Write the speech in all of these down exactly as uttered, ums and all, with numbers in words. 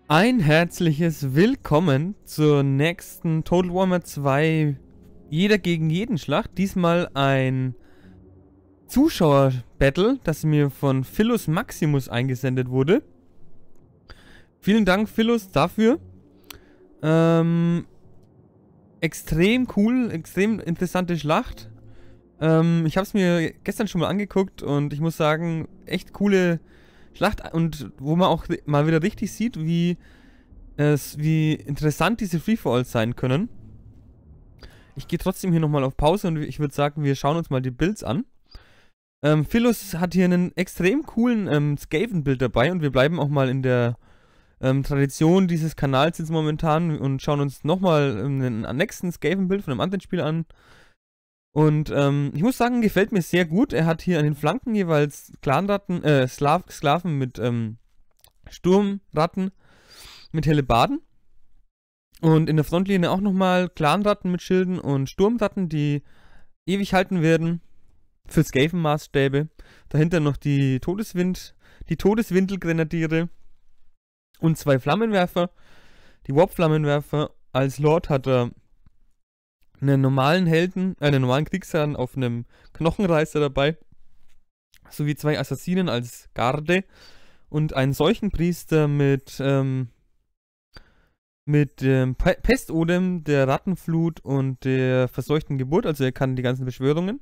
Ein herzliches Willkommen zur nächsten Total Warhammer zwei Jeder gegen jeden Schlacht. Diesmal ein Zuschauer-Battle, das mir von Philus Maximus eingesendet wurde. Vielen Dank, Philus, dafür. Ähm, extrem cool, extrem interessante Schlacht. Ähm, ich habe es mir gestern schon mal angeguckt und ich muss sagen, echt coole Schlacht, und wo man auch mal wieder richtig sieht, wie es, wie interessant diese Free-for-Alls sein können. Ich gehe trotzdem hier nochmal auf Pause und ich würde sagen, wir schauen uns mal die Builds an. Ähm, Philus hat hier einen extrem coolen ähm, Skaven-Bild dabei und wir bleiben auch mal in der ähm, Tradition dieses Kanals jetzt momentan und schauen uns nochmal ähm, einen nächsten Skaven-Bild von einem anderen Spiel an. Und ähm, ich muss sagen, gefällt mir sehr gut. Er hat hier an den Flanken jeweils Clanratten, äh, Slav Sklaven mit ähm, Sturmratten, mit Hellebarden. Und in der Frontlinie auch nochmal Clanratten mit Schilden und Sturmratten, die ewig halten werden. Für Skaven-Maßstäbe. Dahinter noch die Todeswind, die Todeswindelgrenadiere und zwei Flammenwerfer. Die Warp-Flammenwerfer. Als Lord hat er einen normalen Helden, äh, einen normalen Kriegsherrn auf einem Knochenreißer dabei, sowie zwei Assassinen als Garde und einen Seuchenpriester mit ähm, mit dem Pe Pestodem, der Rattenflut und der verseuchten Geburt, also er kann die ganzen Beschwörungen.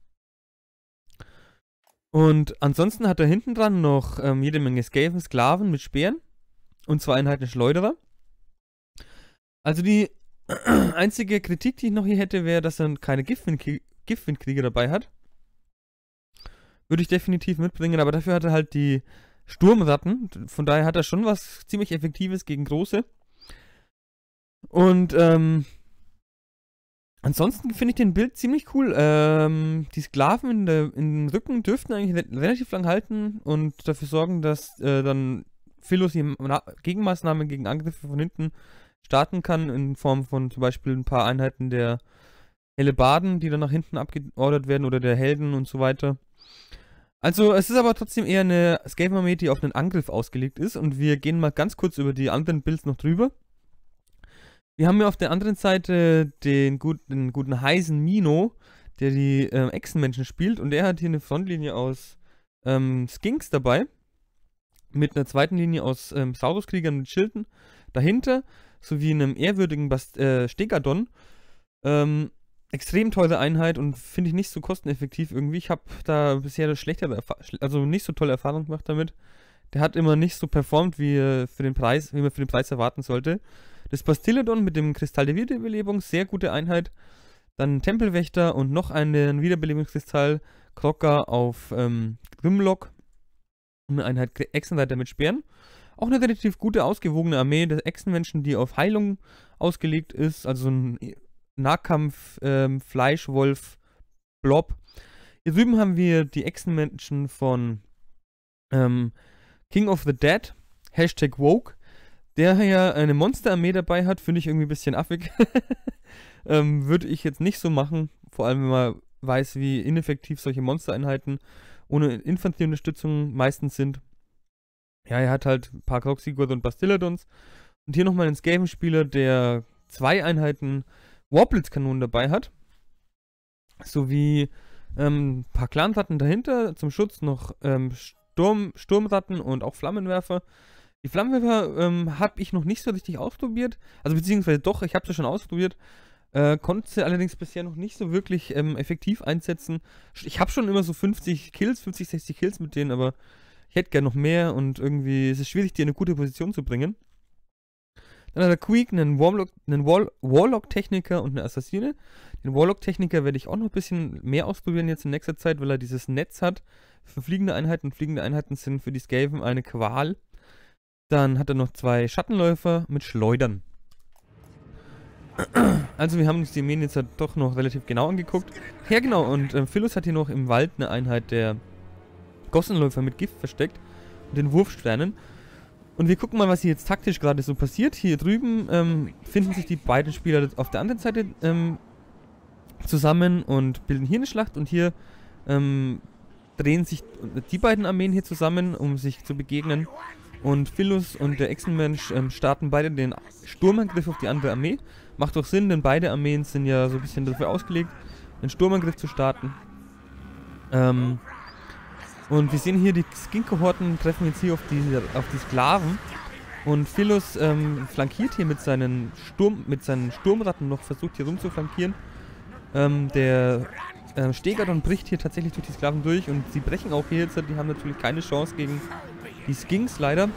Und ansonsten hat er hinten dran noch ähm, jede Menge Skaven, Sklaven mit Speeren und zwei Einheiten Schleuderer. Also die einzige Kritik, die ich noch hier hätte, wäre, dass er keine Giftwindkrieger dabei hat. Würde ich definitiv mitbringen, aber dafür hat er halt die Sturmratten. Von daher hat er schon was ziemlich Effektives gegen große. Und ähm, ansonsten finde ich den Bild ziemlich cool. Ähm, die Sklaven in, der, in den Rücken dürften eigentlich relativ lang halten und dafür sorgen, dass äh, dann Philus die Gegenmaßnahmen gegen Angriffe von hinten starten kann, in Form von zum Beispiel ein paar Einheiten der Hellebarden, die dann nach hinten abgeordert werden, oder der Helden und so weiter. Also es ist aber trotzdem eher eine Skaven-Armee, die auf einen Angriff ausgelegt ist, und wir gehen mal ganz kurz über die anderen Builds noch drüber. Wir haben ja auf der anderen Seite den guten, den guten Heisen Mino, der die äh, Echsenmenschen spielt, und er hat hier eine Frontlinie aus ähm, Skinks dabei, mit einer zweiten Linie aus ähm, Sauruskriegern mit Schilden dahinter, sowie einem ehrwürdigen Bast äh, Stegadon. Ähm, extrem teure Einheit und finde ich nicht so kosteneffektiv irgendwie. Ich habe da bisher das schlechtere, also nicht so tolle Erfahrungen gemacht damit. Der hat immer nicht so performt, wie, für den Preis, wie man für den Preis erwarten sollte. Das Bastilledon mit dem Kristall der Wiederbelebung, sehr gute Einheit. Dann Tempelwächter und noch einen Wiederbelebungskristall, Krocker auf ähm, Grimlock. Eine Einheit Echsenreiter mit Speeren. Auch eine relativ gute, ausgewogene Armee der Echsenmenschen, die auf Heilung ausgelegt ist. Also ein Nahkampf, ähm, Fleischwolf, Blob. Hier drüben haben wir die Echsenmenschen von ähm, King of the Dead, Hashtag Woke, der ja eine Monsterarmee dabei hat, finde ich irgendwie ein bisschen affig. ähm, würde ich jetzt nicht so machen, vor allem wenn man weiß, wie ineffektiv solche Monstereinheiten ohne Infanterieunterstützung meistens sind. Ja, er hat halt ein paar Kroxigurd und Bastilledons. Und hier nochmal einen Skaven-Spieler, der zwei Einheiten Warblitzkanonen dabei hat. Sowie ähm, ein paar Clanratten dahinter. Zum Schutz noch ähm, Sturm, Sturmratten und auch Flammenwerfer. Die Flammenwerfer ähm, habe ich noch nicht so richtig ausprobiert. Also beziehungsweise doch, ich habe sie schon ausprobiert. Äh, konnte sie allerdings bisher noch nicht so wirklich ähm, effektiv einsetzen. Ich habe schon immer so fünfzig Kills, fünfzig, sechzig Kills mit denen, aber ich hätte gerne noch mehr und irgendwie ist es schwierig, die in eine gute Position zu bringen. Dann hat der Queek einen Warlock, einen Wall, Warlock-Techniker und eine Assassine. Den Warlock-Techniker werde ich auch noch ein bisschen mehr ausprobieren jetzt in nächster Zeit, weil er dieses Netz hat für fliegende Einheiten. Fliegende Einheiten sind für die Skaven eine Qual. Dann hat er noch zwei Schattenläufer mit Schleudern. Also wir haben uns die Armeen jetzt halt doch noch relativ genau angeguckt. Ja genau, und äh, Philus hat hier noch im Wald eine Einheit der Gossenläufer mit Gift versteckt und den Wurfsternen. Und wir gucken mal, was hier jetzt taktisch gerade so passiert. Hier drüben ähm, finden sich die beiden Spieler auf der anderen Seite ähm, zusammen und bilden hier eine Schlacht. Und hier ähm, drehen sich die beiden Armeen hier zusammen, um sich zu begegnen. Und Philos und der Echsenmensch ähm, starten beide den Sturmangriff auf die andere Armee. Macht auch Sinn, denn beide Armeen sind ja so ein bisschen dafür ausgelegt, den Sturmangriff zu starten. Ähm, und wir sehen hier, die Skink-Kohorten treffen jetzt hier auf die, auf die Sklaven. Und Philos ähm, flankiert hier mit seinen, Sturm, mit seinen Sturmratten noch, versucht hier rum zu flankieren. Ähm, der äh, Stegadon bricht hier tatsächlich durch die Sklaven durch und sie brechen auch hier jetzt, die haben natürlich keine Chance gegen die Skinks leider.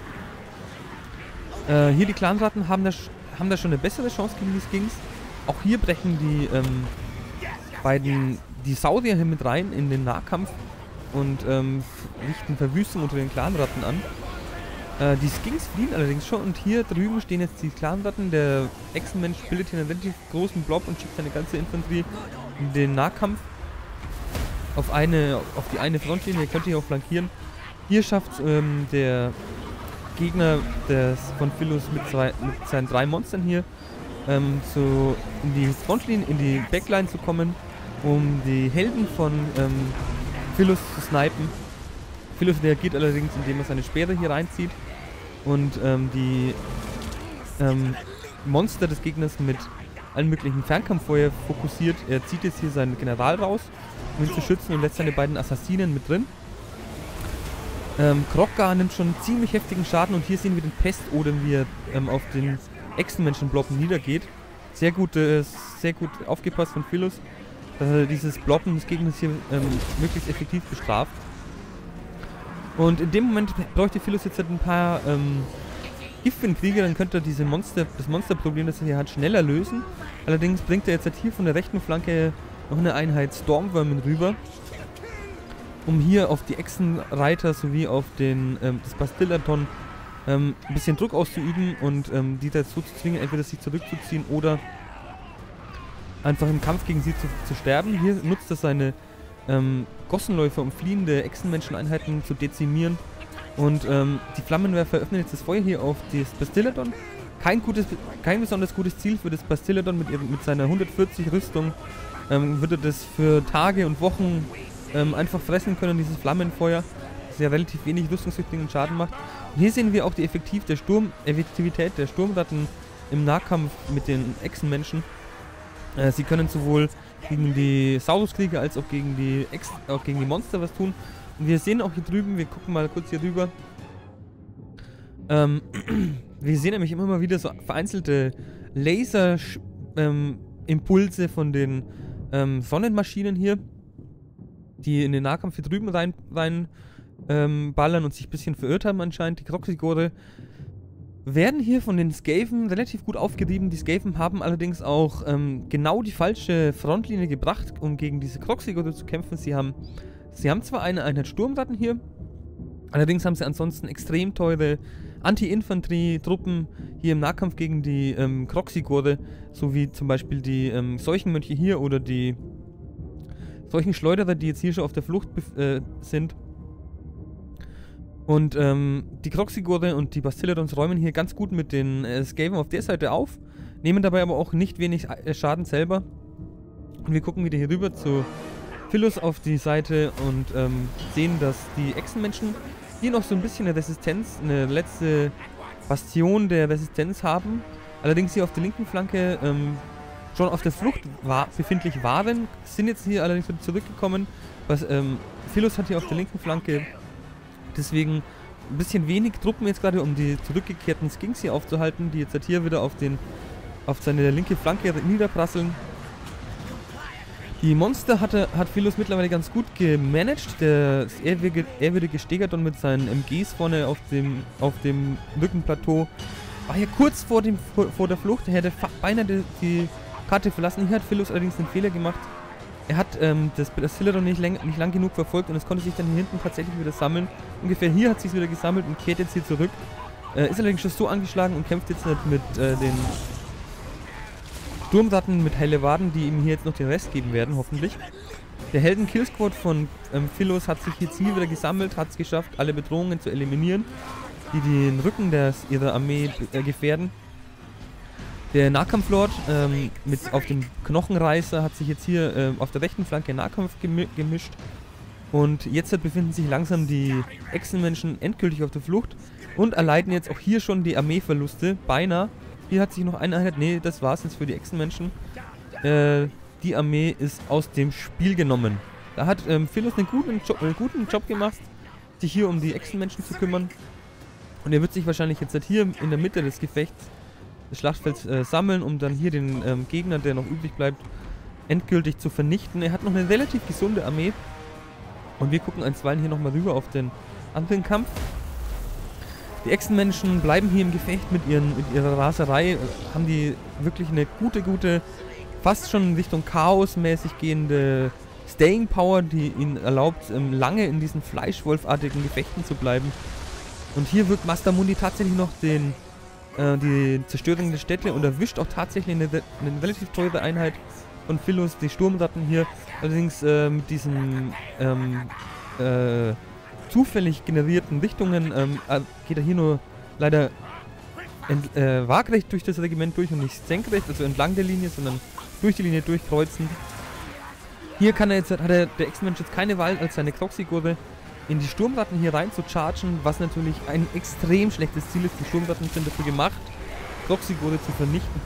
Äh, hier die Clanratten haben da, haben da schon eine bessere Chance gegen die Skinks. Auch hier brechen die ähm, beiden die Saurier hier mit rein in den Nahkampf und ähm, richten Verwüstung unter den Clanratten an. Äh, die Skinks fliehen allerdings schon und hier drüben stehen jetzt die Clanratten. Der Echsenmensch bildet hier einen relativ großen Blob und schickt seine ganze Infanterie in den Nahkampf auf, eine, auf die eine Frontlinie. Ihr könnt hier auch flankieren. Hier schafft ähm, der Gegner des, von Philos mit, zwei, mit seinen drei Monstern hier ähm, so in die Frontlinie, in die Backline zu kommen, um die Helden von ähm, Philos zu snipen. Philos reagiert allerdings, indem er seine Speere hier reinzieht und ähm, die ähm, Monster des Gegners mit allen möglichen Fernkampffeuer fokussiert. Er zieht jetzt hier seinen General raus, um ihn zu schützen und lässt seine beiden Assassinen mit drin. Ähm, Krogar nimmt schon ziemlich heftigen Schaden und hier sehen wir den Pestodem, wie er ähm, auf den Echsenmenschen-Bloppen niedergeht. Sehr gut, äh, sehr gut aufgepasst von Philos, dass er dieses Bloppen des Gegners hier ähm, möglichst effektiv bestraft. Und in dem Moment bräuchte Philos jetzt halt ein paar ähm, Giftwindkrieger, dann könnte er diese Monster, das Monsterproblem, das er hier hat, schneller lösen. Allerdings bringt er jetzt halt hier von der rechten Flanke noch eine Einheit Stormvermin rüber, um hier auf die Echsenreiter sowie auf den, ähm, das Bastillaton ähm, ein bisschen Druck auszuüben und ähm, die dazu zu zwingen, entweder sich zurückzuziehen oder einfach im Kampf gegen sie zu, zu sterben. Hier nutzt er seine ähm, Gossenläufer, um fliehende Echsenmenscheneinheiten zu dezimieren. Und ähm, die Flammenwerfer öffnen jetzt das Feuer hier auf das Bastillaton. Kein, gutes, kein besonders gutes Ziel für das Bastillaton mit, ihrem, mit seiner hundertvierzig Rüstung. Ähm, würde das für Tage und Wochen ähm, einfach fressen können, dieses Flammenfeuer, das ja relativ wenig rüstungswichtigen Schaden macht. Und hier sehen wir auch die Effektiv der Sturm, Effektivität der Sturmratten im Nahkampf mit den Echsenmenschen. Äh, sie können sowohl gegen die Sauruskrieger als auch gegen die, Ex auch gegen die Monster was tun. Und wir sehen auch hier drüben, wir gucken mal kurz hier rüber. Ähm, wir sehen nämlich immer mal wieder so vereinzelte Laser-Impulse ähm, von den ähm, Sonnenmaschinen hier, die in den Nahkampf hier drüben rein, rein ähm, ballern und sich ein bisschen verirrt haben anscheinend. Die Kroxigore werden hier von den Skaven relativ gut aufgerieben. Die Skaven haben allerdings auch ähm, genau die falsche Frontlinie gebracht, um gegen diese Kroxigore zu kämpfen. Sie haben, sie haben zwar eine Einheit Sturmratten hier, allerdings haben sie ansonsten extrem teure Anti-Infanterie-Truppen hier im Nahkampf gegen die ähm, Kroxigore, so wie zum Beispiel die ähm, Seuchenmönche hier oder die Seuchenschleuderer, die jetzt hier schon auf der Flucht äh, sind. Und ähm, die Kroxigore und die Bastillations räumen hier ganz gut mit den äh, Skaven auf der Seite auf, nehmen dabei aber auch nicht wenig äh, Schaden selber. Und wir gucken wieder hier rüber zu Philos auf die Seite und ähm, sehen, dass die Echsenmenschen hier noch so ein bisschen eine Resistenz, eine letzte Bastion der Resistenz haben. Allerdings hier auf der linken Flanke ähm, schon auf der Flucht war, befindlich waren, sind jetzt hier allerdings wieder zurückgekommen. Was, ähm, Philos hat hier auf der linken Flanke deswegen ein bisschen wenig Truppen jetzt gerade, um die zurückgekehrten Skinks hier aufzuhalten, die jetzt halt hier wieder auf, den, auf seine linke Flanke niederprasseln. Die Monster hatte, hat Philos mittlerweile ganz gut gemanagt. Der ehrwürdige, ehrwürdige Stegadon mit seinen M Gs vorne auf dem, auf dem Rückenplateau war hier kurz vor, dem, vor, vor der Flucht. Er hätte beinahe die, die Karte verlassen. Hier hat Philos allerdings einen Fehler gemacht. Er hat ähm, das Bastillaton nicht, nicht lang genug verfolgt und es konnte sich dann hier hinten tatsächlich wieder sammeln. Ungefähr hier hat es sich wieder gesammelt und kehrt jetzt hier zurück. Äh, ist allerdings schon so angeschlagen und kämpft jetzt nicht mit äh, den Sturmratten mit Hellewarden, die ihm hier jetzt noch den Rest geben werden, hoffentlich. Der Helden-Killsquad von ähm, Philos hat sich jetzt hier wieder gesammelt, hat es geschafft, alle Bedrohungen zu eliminieren, die den Rücken des, ihrer Armee äh, gefährden. Der Nahkampflord ähm, mit auf dem Knochenreißer hat sich jetzt hier äh, auf der rechten Flanke Nahkampf gemi gemischt. Und jetzt befinden sich langsam die Echsenmenschen endgültig auf der Flucht und erleiden jetzt auch hier schon die Armeeverluste. Beinahe. Hier hat sich noch eine Einheit. Nee, das war's jetzt für die Echsenmenschen. Äh, die Armee ist aus dem Spiel genommen. Da hat ähm, Philos einen guten, jo äh, guten Job gemacht, sich hier um die Echsenmenschen zu kümmern. Und er wird sich wahrscheinlich jetzt halt hier in der Mitte des Gefechts, des Schlachtfelds, äh, sammeln, um dann hier den ähm, Gegner, der noch übrig bleibt, endgültig zu vernichten. Er hat noch eine relativ gesunde Armee. Und wir gucken einstweilen hier nochmal rüber auf den anderen Kampf. Die Echsenmenschen bleiben hier im Gefecht mit, ihren, mit ihrer Raserei. Haben die wirklich eine gute, gute, fast schon in Richtung Chaos-mäßig gehende Staying Power, die ihnen erlaubt, ähm, lange in diesen Fleischwolfartigen Gefechten zu bleiben. Und hier wirkt Master Mundi tatsächlich noch den, äh, die Zerstörung der Städte und erwischt auch tatsächlich eine, eine relativ teure Einheit von Philos, die Sturmratten hier. Allerdings äh, mit diesen ähm, äh, zufällig generierten Richtungen ähm, geht er hier nur leider ent, äh, waagrecht durch das Regiment durch und nicht senkrecht, also entlang der Linie, sondern durch die Linie durchkreuzen. Hier kann er jetzt, hat er, der Echsenmensch jetzt keine Wahl, als seine Kroxigurre in die Sturmratten hier rein zu chargen, was natürlich ein extrem schlechtes Ziel ist. Die Sturmratten sind dafür gemacht, Kroxigurre zu vernichten.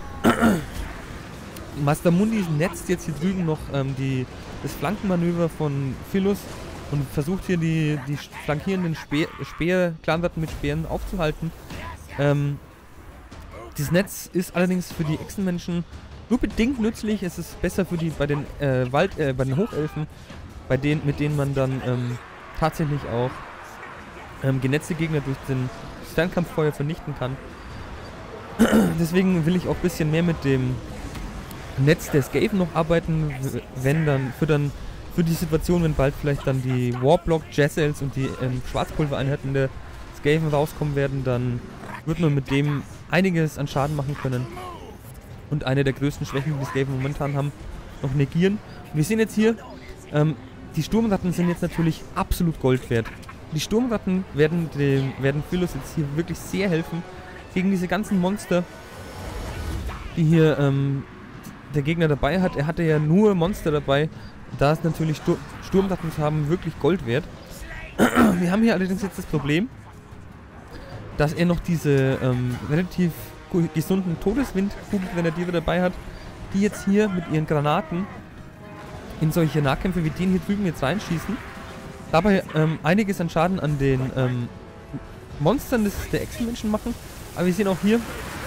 Master Mundi netzt jetzt hier drüben noch ähm, die, das Flankenmanöver von Philos und versucht hier die, die flankierenden Speer-Clanratten mit Speeren aufzuhalten. Ähm, dieses Netz ist allerdings für die Echsenmenschen nur bedingt nützlich. Es ist besser für die bei den äh, Wald, äh, bei den Hochelfen, bei denen, mit denen man dann ähm, tatsächlich auch ähm, genetzte Gegner durch den Fernkampffeuer vernichten kann. Deswegen will ich auch ein bisschen mehr mit dem Netz der Skaven noch arbeiten, wenn dann für dann für die Situation, wenn bald vielleicht dann die Warblock, Jezzails und die ähm, Schwarzpulvereinheiten der Skaven rauskommen werden, dann wird man mit dem einiges an Schaden machen können und eine der größten Schwächen, die die Skaven momentan haben, noch negieren. Und wir sehen jetzt hier, ähm, die Sturmratten sind jetzt natürlich absolut Gold wert. Die Sturmratten werden dem, werden Philos jetzt hier wirklich sehr helfen gegen diese ganzen Monster, die hier ähm, der Gegner dabei hat. Er hatte ja nur Monster dabei. Da ist natürlich Stur Sturmratten zu haben wirklich Gold wert. Wir haben hier allerdings jetzt das Problem, dass er noch diese ähm, relativ gesunden Todeswindkugelgrenadiere dabei hat, die jetzt hier mit ihren Granaten in solche Nahkämpfe wie den hier drüben jetzt reinschießen. Dabei ähm, einiges an Schaden an den ähm, Monstern des, der Echsenmenschen machen. Aber wir sehen auch hier,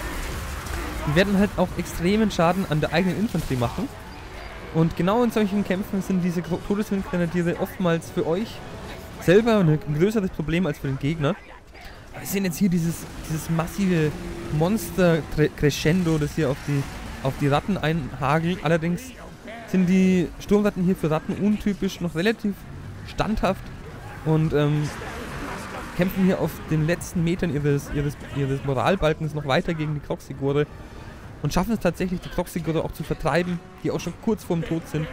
die werden halt auch extremen Schaden an der eigenen Infanterie machen. Und genau in solchen Kämpfen sind diese Todeswindgrenadiere oftmals für euch selber ein größeres Problem als für den Gegner. Wir sehen jetzt hier dieses, dieses massive Monster-Crescendo, das hier auf die, auf die Ratten einhagelt. Allerdings sind die Sturmratten hier für Ratten untypisch noch relativ standhaft und ähm, kämpfen hier auf den letzten Metern ihres, ihres, ihres Moralbalkens noch weiter gegen die Kroxigurre und schaffen es tatsächlich, die Kroxigurre auch zu vertreiben, die auch schon kurz vorm Tod sind.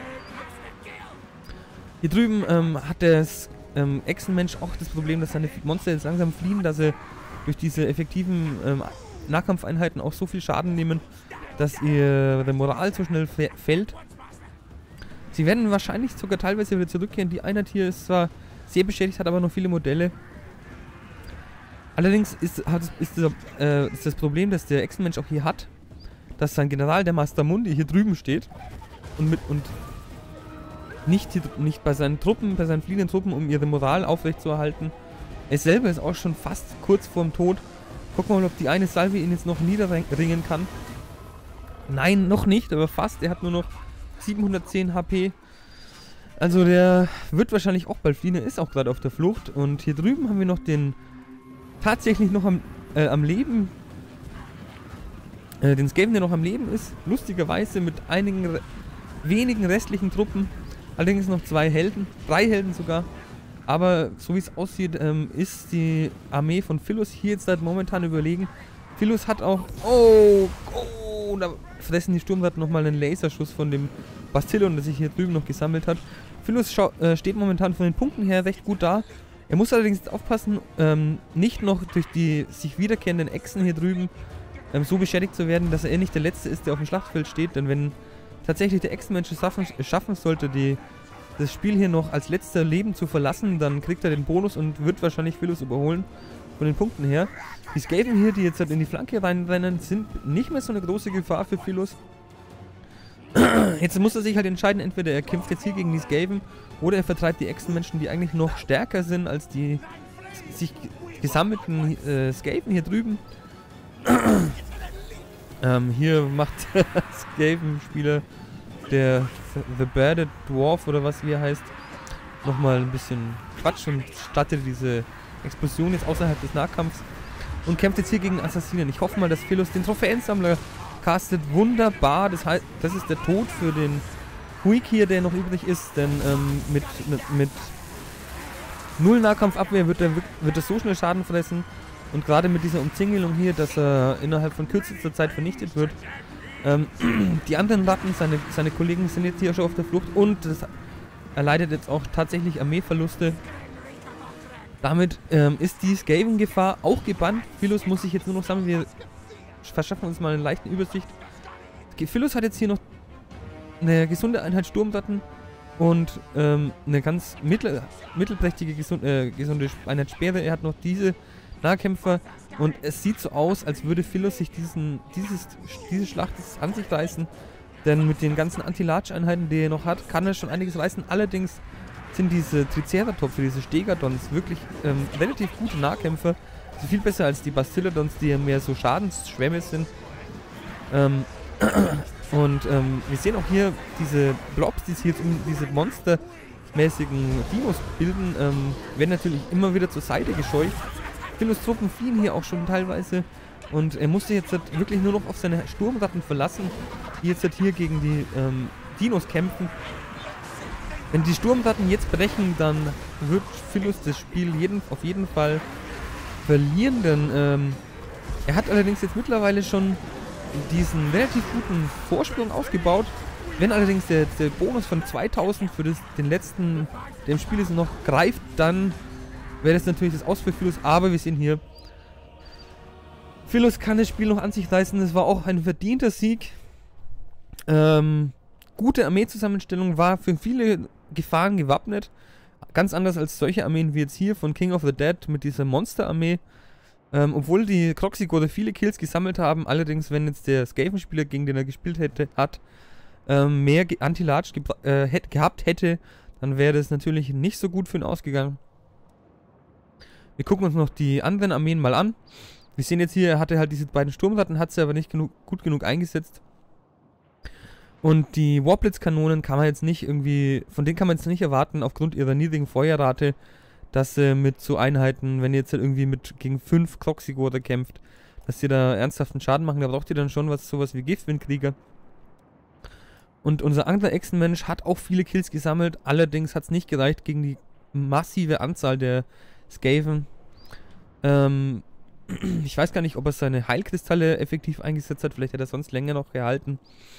Hier drüben ähm, hat der ähm, Echsenmensch auch das Problem, dass seine Monster jetzt langsam fliehen, dass sie durch diese effektiven ähm, Nahkampfeinheiten auch so viel Schaden nehmen, dass ihre Moral so schnell fällt. Sie werden wahrscheinlich sogar teilweise wieder zurückkehren. Die Einheit hier ist zwar sehr beschädigt, hat aber noch viele Modelle. Allerdings ist, hat, ist, das, äh, ist das Problem, das der Echsenmensch auch hier hat, dass sein General, der Master Mundi, hier drüben steht und, mit, und nicht, hier, nicht bei seinen Truppen, bei seinen fliehenden Truppen, um ihre Moral aufrechtzuerhalten. Er selber ist auch schon fast kurz vorm Tod. Gucken wir mal, ob die eine Salve ihn jetzt noch niederringen kann. Nein, noch nicht, aber fast. Er hat nur noch siebenhundertzehn H P. Also der wird wahrscheinlich auch bald fliehen. Er ist auch gerade auf der Flucht. Und hier drüben haben wir noch den tatsächlich noch am, äh, am Leben äh, den Skaven, der noch am Leben ist. Lustigerweise mit einigen re wenigen restlichen Truppen. Allerdings noch zwei Helden. Drei Helden sogar. Aber so wie es aussieht, ähm, ist die Armee von Philos hier jetzt halt momentan überlegen. Philos hat auch... Oh! Oh! Da fressen die Sturmratten nochmal einen Laserschuss von dem Bastillon, das sich hier drüben noch gesammelt hat. Philos äh, steht momentan von den Punkten her recht gut da. Er muss allerdings jetzt aufpassen, ähm, nicht noch durch die sich wiederkehrenden Echsen hier drüben ähm, so beschädigt zu werden, dass er nicht der Letzte ist, der auf dem Schlachtfeld steht. Denn wenn tatsächlich der Echsenmensch es schaffen, schaffen sollte, die, das Spiel hier noch als letzter Leben zu verlassen, dann kriegt er den Bonus und wird wahrscheinlich Philos überholen von den Punkten her. Die Skaven hier, die jetzt halt in die Flanke reinrennen, sind nicht mehr so eine große Gefahr für Philos. Jetzt muss er sich halt entscheiden, entweder er kämpft jetzt hier gegen die Skaven oder er vertreibt die Echsenmenschen, die eigentlich noch stärker sind als die sich gesammelten äh, Skaven hier drüben. ähm, hier macht der Skaven-Spieler, der The Bearded Dwarf oder was hier heißt, nochmal ein bisschen Quatsch und startet diese Explosion jetzt außerhalb des Nahkampfs und kämpft jetzt hier gegen Assassinen. Ich hoffe mal, dass Philos den Trophäensammler castet. Wunderbar, das heißt, das ist der Tod für den Huik hier, der noch übrig ist, denn ähm, mit, mit, mit null Nahkampfabwehr wird er, wird er so schnell Schaden fressen und gerade mit dieser Umzingelung hier, dass er innerhalb von kürzester Zeit vernichtet wird. Ähm, die anderen Ratten, seine, seine Kollegen sind jetzt hier schon auf der Flucht und das, er leidet jetzt auch tatsächlich Armeeverluste. Damit ähm, ist die Skaven-Gefahr auch gebannt. Philos muss sich jetzt nur noch sammeln. Wir verschaffen uns mal eine leichte Übersicht. Philos hat jetzt hier noch eine gesunde Einheit Sturmratten und ähm, eine ganz mittel, mittelprächtige gesund, äh, gesunde Einheit Speere. Er hat noch diese Nahkämpfer und es sieht so aus, als würde Philos sich diesen, dieses, diese Schlacht an sich reißen. Denn mit den ganzen Anti-Large-Einheiten, die er noch hat, kann er schon einiges reißen. Allerdings sind diese Triceratops, diese Stegadons wirklich ähm, relativ gute Nahkämpfer. Also viel besser als die Bastiladons, die ja mehr so Schadensschwämme sind. Ähm, und ähm, wir sehen auch hier diese Blobs, die sich jetzt um diese monstermäßigen Dinos bilden, ähm, werden natürlich immer wieder zur Seite gescheucht. Philos Truppen fliehen hier auch schon teilweise. Und er musste jetzt halt wirklich nur noch auf seine Sturmratten verlassen, die jetzt halt hier gegen die ähm, Dinos kämpfen. Wenn die Sturmratten jetzt brechen, dann wird Philos das Spiel jeden, auf jeden Fall verlieren, denn ähm, er hat allerdings jetzt mittlerweile schon diesen relativ guten Vorsprung aufgebaut. Wenn allerdings der, der Bonus von zweitausend für das, den letzten, der im Spiel ist, noch greift, dann wäre das natürlich das Aus für Philos, aber wir sehen hier, Philos kann das Spiel noch an sich reißen. Es war auch ein verdienter Sieg. Ähm, gute Armeezusammenstellung, war für viele Gefahren gewappnet. Ganz anders als solche Armeen wie jetzt hier von King of the Dead mit dieser Monsterarmee. Ähm, obwohl die Kroxigore viele Kills gesammelt haben, allerdings wenn jetzt der Skaven-Spieler, gegen den er gespielt hätte, hat, ähm, mehr Anti-Large äh, hätt, gehabt hätte, dann wäre das natürlich nicht so gut für ihn ausgegangen. Wir gucken uns noch die anderen Armeen mal an. Wir sehen jetzt hier, er hatte halt diese beiden Sturmratten, hat sie aber nicht genug, gut genug eingesetzt. Und die Warblitz-Kanonen kann man jetzt nicht irgendwie, von denen kann man jetzt nicht erwarten, aufgrund ihrer niedrigen Feuerrate, dass sie mit so Einheiten, wenn ihr jetzt halt irgendwie mit gegen fünf Kroxigore kämpft, dass sie da ernsthaften Schaden machen. Da braucht ihr dann schon was, sowas wie Giftwindkrieger. Und unser anderer Echsenmensch hat auch viele Kills gesammelt, allerdings hat es nicht gereicht gegen die massive Anzahl der Skaven. Ähm, ich weiß gar nicht, ob er seine Heilkristalle effektiv eingesetzt hat, vielleicht hat er sonst länger noch gehalten.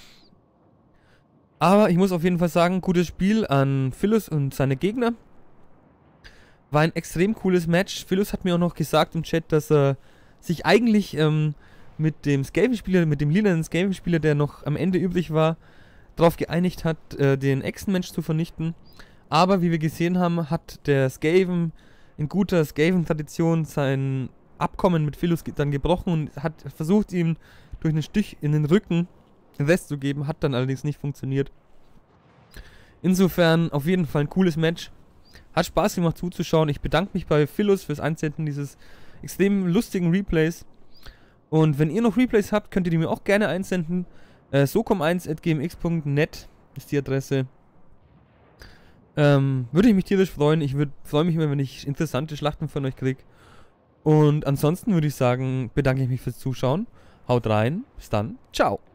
Aber ich muss auf jeden Fall sagen, gutes Spiel an Philos und seine Gegner. War ein extrem cooles Match. Philos hat mir auch noch gesagt im Chat, dass er sich eigentlich ähm, mit dem Skaven-Spieler, mit dem lilanen Skaven-Spieler, der noch am Ende übrig war, darauf geeinigt hat, äh, den Echsenmensch zu vernichten. Aber wie wir gesehen haben, hat der Skaven in guter Skaven-Tradition sein Abkommen mit Philos dann gebrochen und hat versucht, ihm durch einen Stich in den Rücken den Rest zu geben, hat dann allerdings nicht funktioniert. Insofern auf jeden Fall ein cooles Match. Hat Spaß gemacht zuzuschauen. Ich bedanke mich bei Philos fürs Einsenden dieses extrem lustigen Replays. Und wenn ihr noch Replays habt, könnt ihr die mir auch gerne einsenden. Äh, socom eins at g m x punkt net ist die Adresse. Ähm, würde ich mich tierisch freuen. Ich freue mich immer, wenn ich interessante Schlachten von euch kriege. Und ansonsten würde ich sagen, bedanke ich mich fürs Zuschauen. Haut rein. Bis dann. Ciao.